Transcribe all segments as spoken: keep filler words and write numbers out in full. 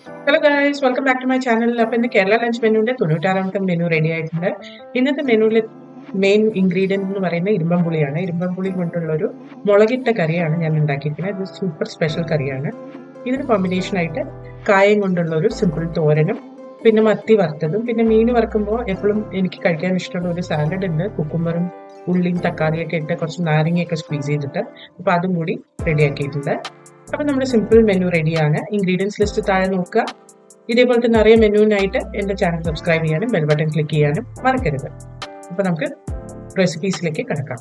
Hello guys, welcome back to my channel. അപ്പോൾ ഇന്ന് Kerala lunch മെനുവിന്റെ തൊണ്ണൂറ്റാറാമത്തെ മെനു റെഡി ആയിട്ടുണ്ട്. ഇന്നത്തെ മെനുവിലെ മെയിൻ ഇൻഗ്രീഡിയന്റ് എന്ന് പറയുന്നത് ഇരുമ്പമ്പുളിയാണ്. ഇരുമ്പമ്പുളി കൊണ്ടുള്ള ഒരു മുളകിട്ട കറിയാണ് ഞാൻ ഉണ്ടാക്കിയിരിക്കുന്നത്. ഇത് സൂപ്പർ സ്പെഷ്യൽ കറിയാണ്. ഇതിന് കോമ്പിനേഷൻ ആയിട്ട് കായം കൊണ്ടുള്ള ഒരു സിമ്പിൾ തോരനും പിന്നെ മത്തി വറുത്തതും പിന്നെ മീൻ വറുക്കുമ്പോൾ എപ്പോഴും എനിക്ക് കഴിക്കാൻ ഇഷ്ടമുള്ള ഒരു സാലഡ് ഉണ്ട്. കുക്കുംബറും ഉള്ളിയും തക്കാളിയൊക്കെ ഇട്ട് കുറച്ച് നാരങ്ങയൊക്കെ സ്ക്വീസ് ചെയ്തിട്ട് അപ്പോൾ അതും കൂടി റെഡിയാക്കിയിട്ടുണ്ട്. അപ്പോൾ നമ്മുടെ സിമ്പിൾ മെനു റെഡിയാണ്. ഇൻഗ്രീഡിയൻസ് ലിസ്റ്റ് താഴെ നോക്കുക. ഇതേപോലത്തെ നിറയെ മെനുവിനായിട്ട് എൻ്റെ ചാനൽ സബ്സ്ക്രൈബ് ചെയ്യാനും ബെൽ ബട്ടൺ ക്ലിക്ക് ചെയ്യാനും മറക്കരുത്. അപ്പോൾ നമുക്ക് റെസിപ്പീസിലേക്ക് കിടക്കാം.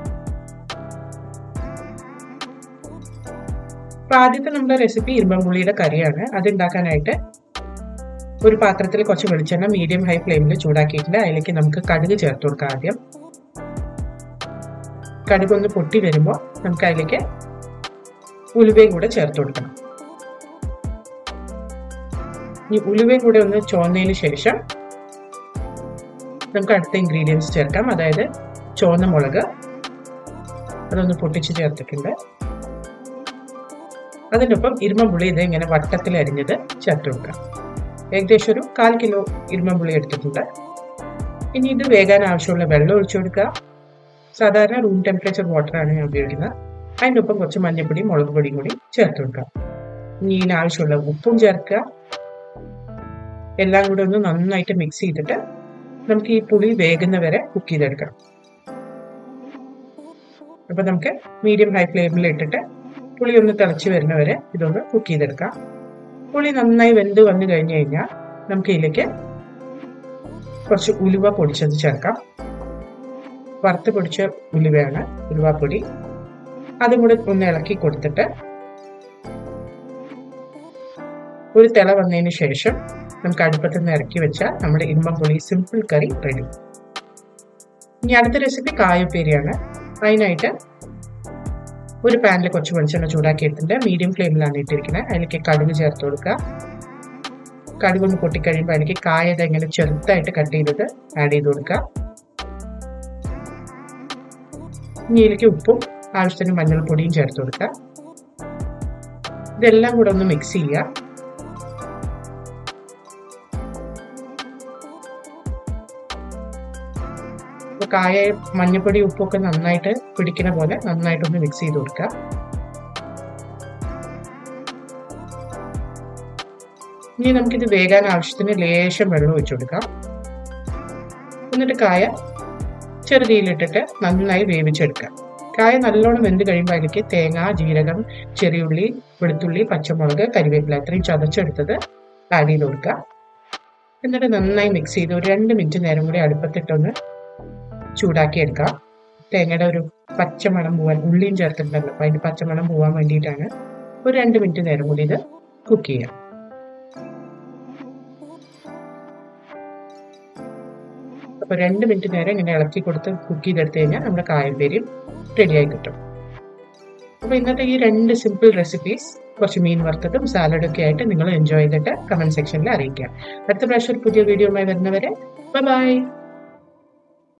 അപ്പോൾ ആദ്യത്തെ നമ്മുടെ റെസിപ്പി ഇരുമ്പമ്പുളിയുടെ കറിയാണ്. അതുണ്ടാക്കാനായിട്ട് ഒരു പാത്രത്തിൽ കുറച്ച് വെളിച്ചെണ്ണ മീഡിയം ഹൈ ഫ്ലെയിമിൽ ചൂടാക്കിയിട്ടുണ്ട്. അതിലേക്ക് നമുക്ക് കടുക് ചേർത്ത് കൊടുക്കാം. ആദ്യം കടുക് ഒന്ന് പൊട്ടി വരുമ്പോൾ നമുക്ക് അതിലേക്ക് ഉലുവയും കൂടെ ചേർത്ത് കൊടുക്കണം. ഈ ഉലുവയും കൂടെ ഒന്ന് ചോന്നതിന് ശേഷം നമുക്ക് അടുത്ത ഇൻഗ്രീഡിയൻസ് ചേർക്കാം. അതായത് ചുവന്ന മുളക് അതൊന്ന് പൊട്ടിച്ച് ചേർത്തിട്ടുണ്ട്. അതിനൊപ്പം ഇരുമ്പമ്പുളി ഇത് ഇങ്ങനെ വട്ടത്തിൽ അരിഞ്ഞത് ചേർത്ത് കൊടുക്കാം. ഏകദേശം ഒരു കാൽ കിലോ ഇരുമ്പമ്പുളി എടുത്തിട്ടുണ്ട്. ഇനി ഇത് വേകാൻ ആവശ്യമുള്ള വെള്ളം ഒഴിച്ചു കൊടുക്കുക. സാധാരണ റൂം ടെമ്പറേച്ചർ വാട്ടറാണ് ഞാൻ ഉപയോഗിക്കുന്നത്. അതിനൊപ്പം കുറച്ച് മഞ്ഞൾപ്പൊടിയും മുളക് പൊടിയും കൂടി ചേർത്ത് കൊടുക്കാം. ഇനി ഇതിന് ആവശ്യമുള്ള ഉപ്പും ചേർക്കുക. എല്ലാം കൂടെ ഒന്ന് നന്നായിട്ട് മിക്സ് ചെയ്തിട്ട് നമുക്ക് ഈ പുളി വേകുന്ന വരെ കുക്ക് ചെയ്തെടുക്കണം. അപ്പൊ നമുക്ക് മീഡിയം ഹൈ ഫ്ലെയിമിൽ ഇട്ടിട്ട് പുളി ഒന്ന് തിളച്ച് വരുന്ന വരെ ഇതൊന്ന് കുക്ക് ചെയ്തെടുക്കാം. പുളി നന്നായി വെന്ത് വന്നു കഴിഞ്ഞു കഴിഞ്ഞാൽ നമുക്ക് ഇതിലേക്ക് കുറച്ച് ഉലുവ പൊടിച്ചത് ചേർക്കാം. വറുത്ത് പൊടിച്ച ഉലുവയാണ് ഉലുവാപ്പൊടി. അതും കൂടെ ഒന്ന് ഇളക്കി കൊടുത്തിട്ട് ഒരു തിള വന്നതിന് ശേഷം നമുക്ക് അടുപ്പത്ത് നിന്ന് ഇറക്കി വെച്ചാൽ നമ്മുടെ ഇരുമ്പമ്പുളി സിമ്പിൾ കറി റെഡി. ഇനി അടുത്ത റെസിപ്പി കായുപ്പേരിയാണ്. അതിനായിട്ട് ഒരു പാനിൽ കുറച്ച് വെളിച്ചെണ്ണ ചൂടാക്കിയിട്ടുണ്ട്. മീഡിയം ഫ്ലെയിമിലാണ് ഇട്ടിരിക്കുന്നത്. അതിലേക്ക് കടുക് ചേർത്ത് കൊടുക്കുക. കടുക് ഒന്ന് പൊട്ടിക്കഴിയുമ്പോൾ അതിലേക്ക് കായത് ഇങ്ങനെ ചെറുതായിട്ട് കട്ട് ചെയ്തത് ആഡ് ചെയ്ത് കൊടുക്കുക. ഇനി ഇതിലേക്ക് ഉപ്പും ആവശ്യത്തിന് മഞ്ഞൾപ്പൊടിയും ചേർത്ത് കൊടുക്കുക. ഇതെല്ലാം കൂടെ ഒന്ന് മിക്സ് ചെയ്യുക. കായ മഞ്ഞൾപ്പൊടി ഉപ്പൊക്കെ നന്നായിട്ട് പിടിക്കുന്ന പോലെ നന്നായിട്ടൊന്ന് മിക്സ് ചെയ്ത് കൊടുക്കുക. ഇനി നമുക്കിത് വേകാൻ ആവശ്യത്തിന് ലേശം വെള്ളം ഒഴിച്ചു കൊടുക്കാം. എന്നിട്ട് കായ ചെറുതീയിലിട്ടിട്ട് നന്നായി വേവിച്ചെടുക്കാം. കായ നല്ലോണം വെന്ത് കഴിയുമ്പോൾ അതിലേക്ക് തേങ്ങ, ജീരകം, ചെറിയുള്ളി, വെളുത്തുള്ളി, പച്ചമുളക്, കരിവേപ്പില ഇത്രയും ചതച്ചെടുത്തത് ആഡ് ചെയ്ത് കൊടുക്കുക. എന്നിട്ട് നന്നായി മിക്സ് ചെയ്ത് ഒരു രണ്ട് മിനിറ്റ് നേരം കൂടി അടുപ്പത്തിട്ടൊന്ന് ചൂടാക്കി എടുക്കാം. തേങ്ങയുടെ ഒരു പച്ചമണം പോവാൻ, ഉള്ളിയും ചേർത്തിട്ടുണ്ടല്ലോ, അപ്പം അതിൻ്റെ പച്ചമണം പോവാൻ വേണ്ടിയിട്ടാണ് ഒരു രണ്ട് മിനിറ്റ് നേരം കൂടി ഇത് കുക്ക് ചെയ്യാം. അപ്പോൾ രണ്ട് മിനിറ്റ് നേരം ഇങ്ങനെ ഇളക്കി കൊടുത്ത് കുക്ക് ചെയ്തെടുത്ത് കഴിഞ്ഞാൽ നമ്മുടെ കായപ്പേരിയും റെഡിയായി കിട്ടും. അപ്പോൾ ഇന്നത്തെ ഈ രണ്ട് സിമ്പിൾ റെസിപ്പീസ് കുറച്ച് മീൻ വറുത്തതും സാലഡൊക്കെ ആയിട്ട് നിങ്ങൾ എൻജോയ് ചെയ്തിട്ട് കമൻറ്റ് സെക്ഷനിൽ അറിയിക്കുക. അടുത്ത പ്രാവശ്യം പുതിയ വീഡിയോയുമായി വരുന്നവരെ ബൈ ബൈ.